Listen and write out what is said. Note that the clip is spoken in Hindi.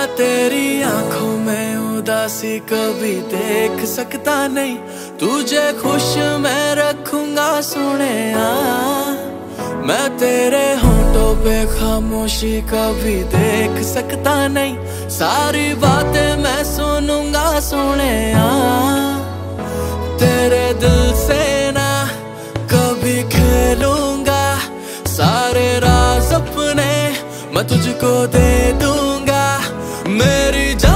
मैं तेरी आंखों में उदासी कभी देख सकता नहीं, तुझे खुश मैं रखूंगा सोनिया। मैं तेरे होठों पे खामोशी कभी देख सकता नहीं, सारी बातें मैं सुनूंगा सोनिया। तेरे दिल से ना कभी खेलूंगा, सारे राज अपने मैं तुझको दे दूंगा। मेरी जान